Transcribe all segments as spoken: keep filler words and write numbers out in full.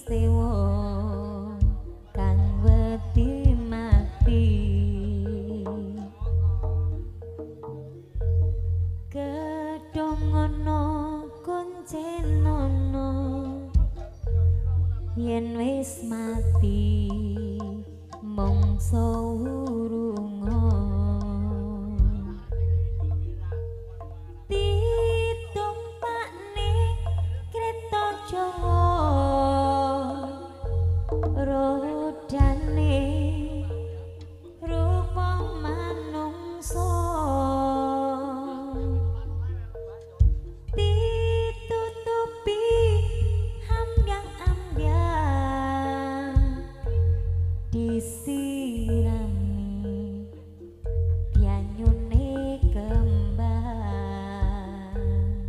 sewo kang wedi mati kedongono kuncenono yen wis mati mongso urunga ditumpakne kreta Jawa rodane rupa manungsa ditutupi ambyang-ambyang disirami banyune kembang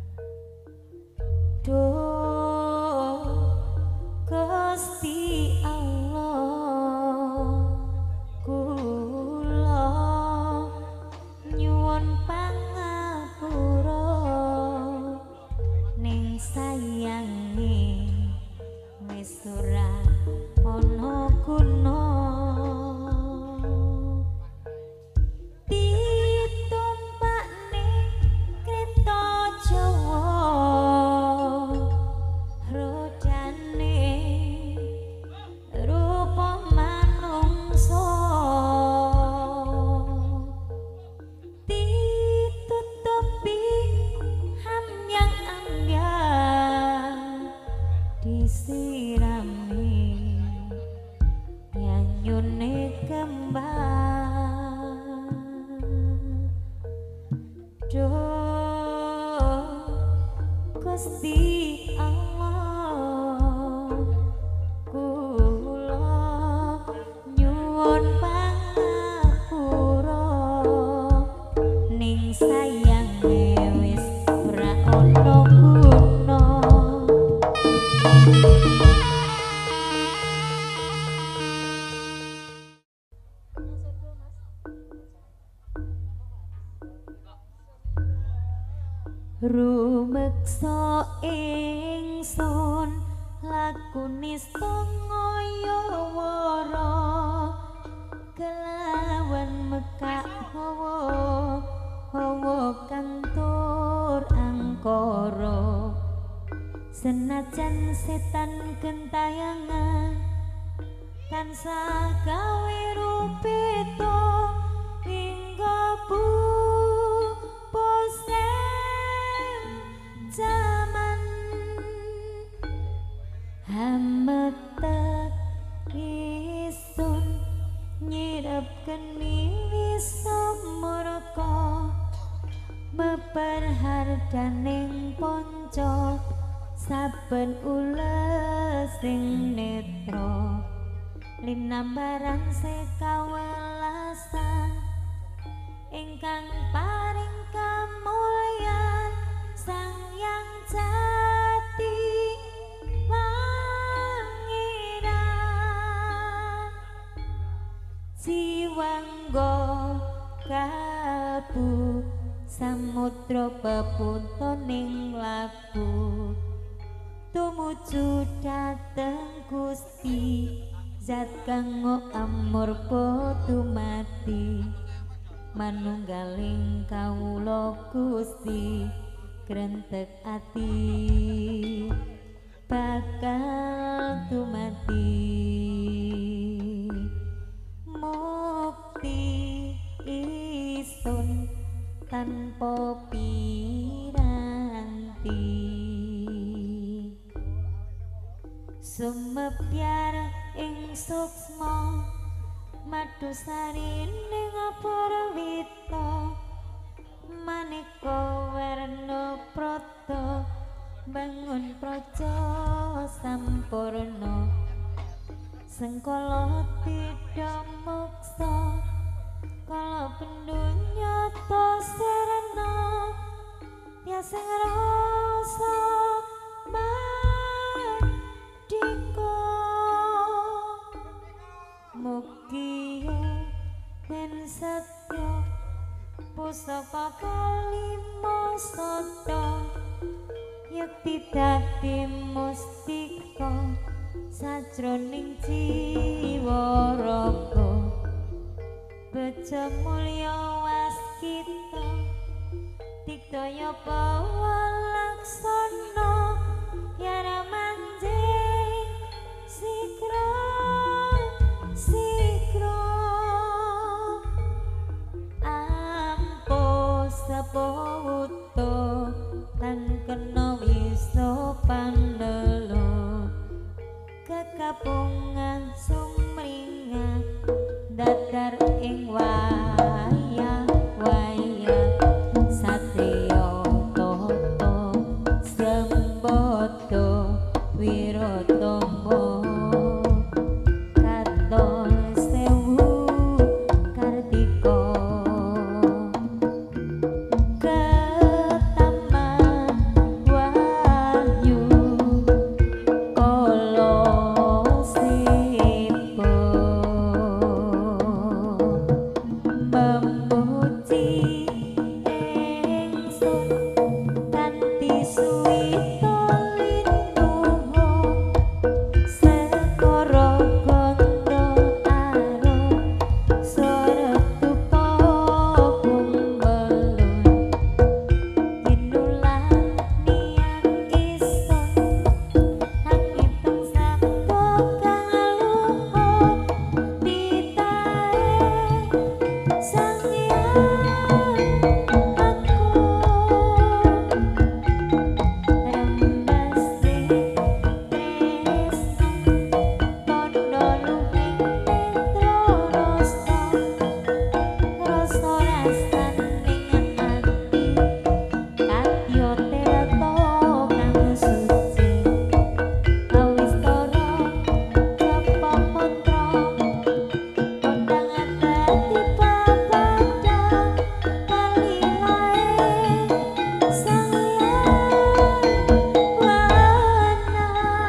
Duh Gusti Allah kula nyuwun pangapura ning sayange wis ora ana guna ditumpakne kreta Jawa rodane rupa manungsa ditutupi ambyang-ambyang disirami nyanyune kembang Duh Gusti Allah kula nyuwun pangapura ning sayange wis ora ana guna rumeksa ingsun lakune sangaya wara kelawan mekak hawa hawa kang tur angkara senajan setan gentayangan tansah gawe rupita hingga bu zaman hametek isun nyirap keni wisa murka beber hardaning ponco saben ules sing netra linambaran sekawelasan ingkang paring kamulyan sang yang jati pangeran siwangga kabu samudra pepuntoning labu tumuju dhateng Gusti zat kang amur podo mati manunggaling kawula Gusti krentek ati bakal dumati mukti isun tanpa piranti sumepyar ing suksma madusari ning aparwita maneka warna prata bangun praja sampurna sengkala tidak moksa kala pendunya to serena tiasa rasa mardika mugia ben setya pusaka kalima soto yakti dadi mustika jroning jiwa raga bejo mulya waskita digdaya pawalaksana yara manjing sikra sikra ampo sepowuto tan kena wisnu pandala kekapungan sumringah datar ing wayah wayah satriya tata sembada wiratama katon sewu kartika ketaman wahyu kala sipa memuji ingsun kanthi suwita linduha sekara gandha aro saretupa kumbelun tinulan niat isun nangiteng sapa kang luhur titahe sang hyang aku rembesi tresno padha luhing netra rasa rasa rasaning ati kadya terata kang suci awistara japa mantra kondang abadi papadang kalilae sang hyang wana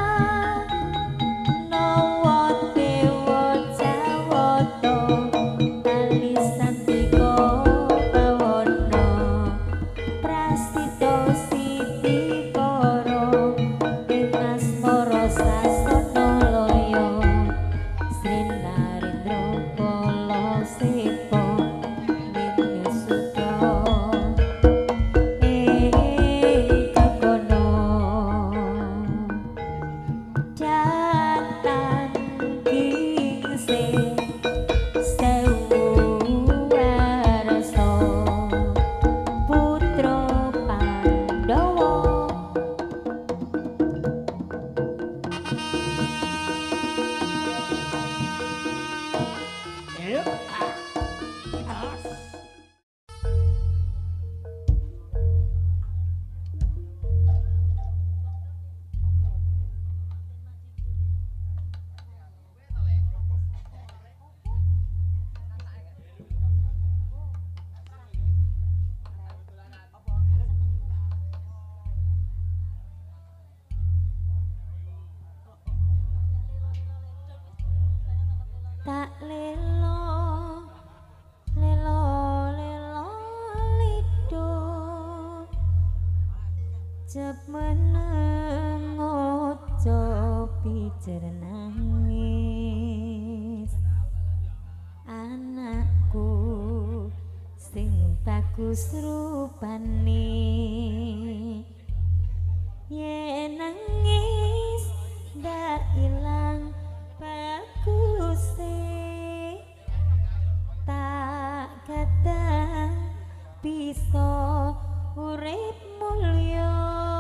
nawa dewa jawata kalisantika bawana prasita sitikara ing asmara sasana laya Srinarendra kala sipa Nitya ing kakono datan gingsing sewu warasa putra Pandhawa tak lelo lelo lelo lido jep meneng ojo pijer nangis anakku sing bagus rupane yen nangis ndak ilang baguse tak kadang bisa urip mulya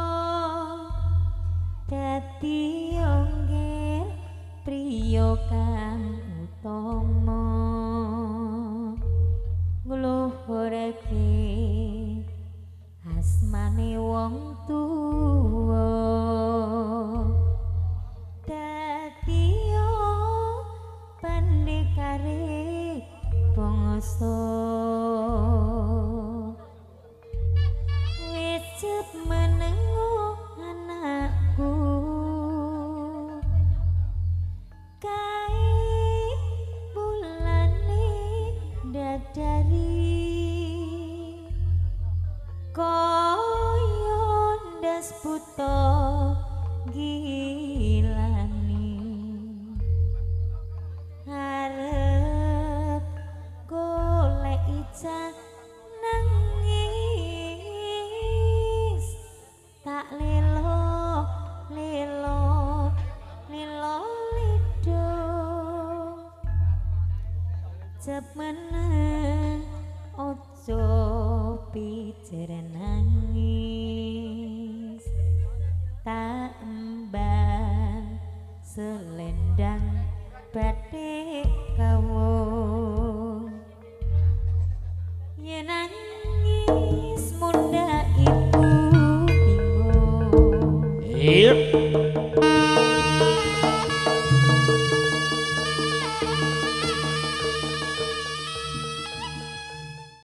dadi ongger priya kang utama ngluhurake asmane wong tuwa dadi pandikare bangsa wicet menengo anakku kae ngucap meneh